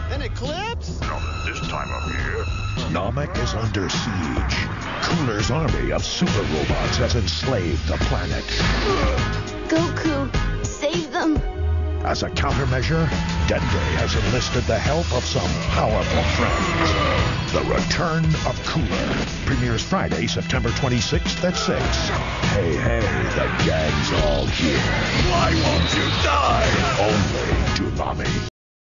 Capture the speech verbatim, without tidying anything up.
An eclipse? Not at this time of year. Namek is under siege. Cooler's army of super robots has enslaved the planet. Goku, save them. As a countermeasure, Dende has enlisted the help of some powerful friends. The Return of Cooler premieres Friday, September twenty-sixth at six. Hey, hey, the gang's all here. Why won't you die? Only Toonami.